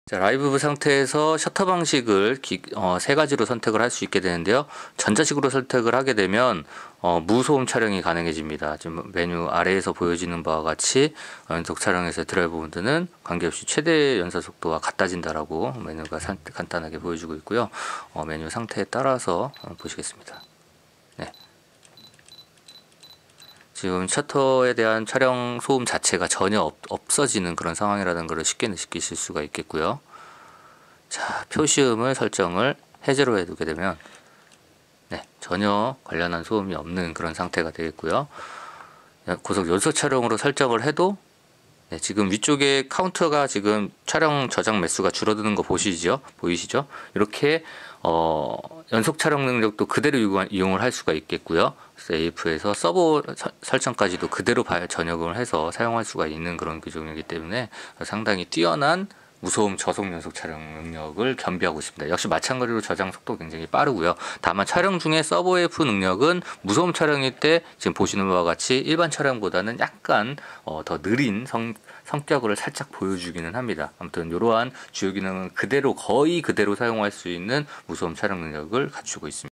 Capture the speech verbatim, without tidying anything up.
자, 라이브 상태에서 셔터 방식을 기, 어, 세 가지로 선택을 할 수 있게 되는데요. 전자식으로 선택을 하게 되면 어, 무소음 촬영이 가능해집니다. 지금 메뉴 아래에서 보여지는 바와 같이 연속 촬영에서 드라이브 모드는 관계없이 최대 연사 속도와 같아진다라고 메뉴가 산, 간단하게 보여주고 있고요. 어, 메뉴 상태에 따라서 어, 보시겠습니다. 네. 지금 셔터에 대한 촬영 소음 자체가 전혀 없, 없어지는 그런 상황이라는 것을 쉽게 느끼실 수가 있겠고요. 자, 표시음을 설정을 해제로 해두게 되면 네, 전혀 관련한 소음이 없는 그런 상태가 되겠고요. 고속 연속 촬영으로 설정을 해도 네, 지금 위쪽에 카운터가 지금 촬영 저장 매수가 줄어드는 거 보시죠? 보이시죠? 이렇게 어, 연속 촬영 능력도 그대로 이용을 할 수가 있겠고요. 에이에프에서 서버 설정까지도 그대로 전역을 해서 사용할 수가 있는 그런 규정이기 때문에 상당히 뛰어난 무소음 저속 연속 촬영 능력을 겸비하고 있습니다. 역시 마찬가지로 저장 속도 굉장히 빠르고요. 다만 촬영 중에 서버 에이에프 능력은 무소음 촬영일 때 지금 보시는 바와 같이 일반 촬영보다는 약간 어, 더 느린 성, 성격을 살짝 보여주기는 합니다. 아무튼 이러한 주요 기능은 그대로 거의 그대로 사용할 수 있는 무소음 촬영 능력을 갖추고 있습니다.